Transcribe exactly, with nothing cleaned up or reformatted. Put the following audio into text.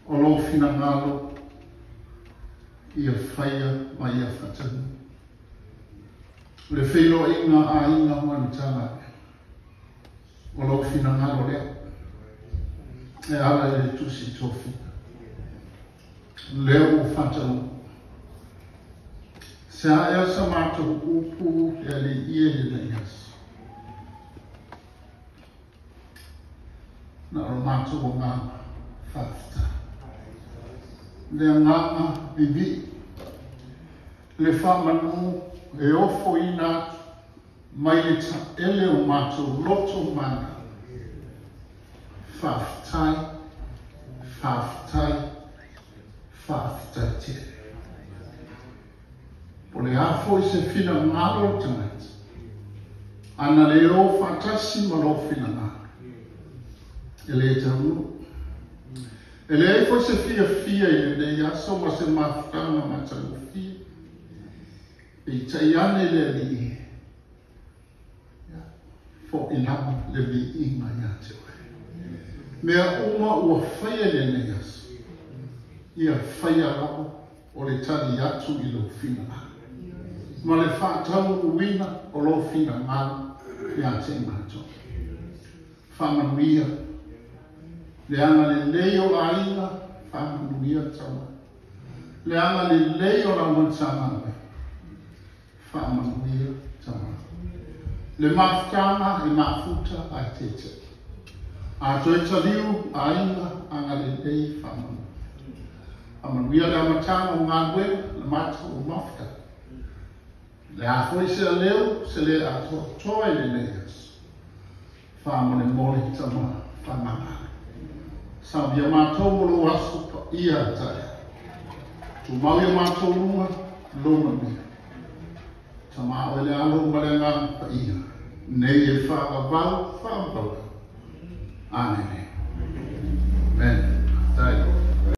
o lo fina ngalo ia whaia mai ia whatanu. Le whilo inga a inga mani tanga o lo fina ngalo lea e ala le tusi tofi leo o whatanu. Se a ea sa mātou upu e le ie le na ias. Na o mātou o ngā whafta. Le nganga vivi. Le whamanu e ofo ina mai le ta ele o mātou loto mana. Whaftai, whaftai, whaftai te. O le afo i se fina ngaro tonight. Ana le o fatasi ma lo fina ngaro. E le te hulu. E le e fo se fia fia i le ia so ma se mafutanga ma talu fia. E i taiane le li. Fo inama le li inga ia te oe. Mea uma ua whaia le ne ias. Ia whaia rao o le tali atu i lo fina ngaro. Ma le whaatau uwina o lo fina ngāna i a te mātou. Whamanuia. Le anga le leo a inga, whamanuia taua. Le anga le leo la mantanga, whamanuia taua. Le mafutanga i mafuta a te te. A toi taliu a inga anga le lei whamanu. Whamanuia le amatanga o ngā wea, le mātou o mafuta. Le a foi se leo, se le a to toi le leas. Whamone mole tama whamanga. Sa via mātou molo aso pa ia tae. Tu mau ia mātou runga, lona mea. Tama o le alo marenga pa ia. Nei e whaaka vau, whaaka vau. Amen. Amen. Tae.